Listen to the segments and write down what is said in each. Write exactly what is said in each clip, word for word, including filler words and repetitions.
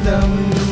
జీవితం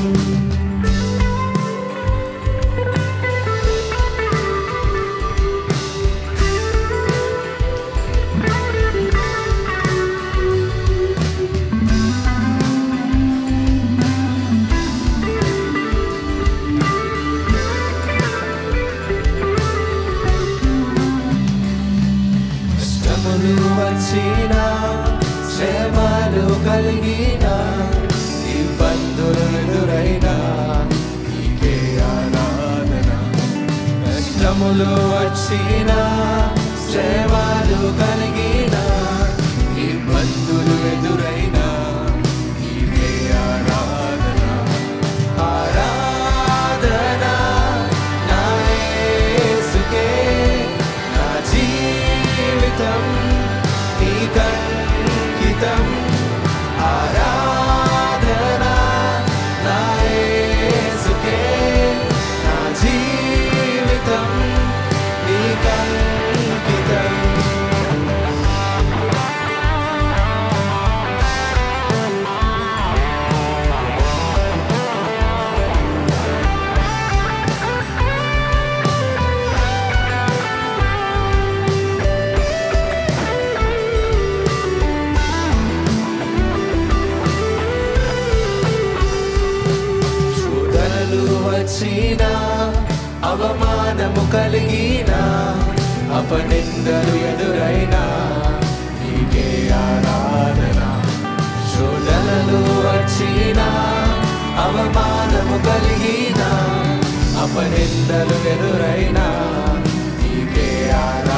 వచ్చిన శ్రమలు కలిగిన ఇబ్బందులు ఎదురైనా నీకే ఆరాధన. కష్టములు వచ్చిన శ్రమలు కలిగిన ఇబ్బందులు ఎదురైనా నీకే ఆరాధన. ఆరాధన నా యేసుకే, నా జీవితం నీకంకితం. ఆరాధన నా యేసుకే, నా జీవితం నీకంకితం. వచ్చిన అవమానము కలిగిన అపనిందలు ఎదురైనా నీకే ఆరాధన. శోధనలు వచ్చిన అవమానము కలిగిన అపనిందలు ఎదురైనా నీకే ఆరాధన.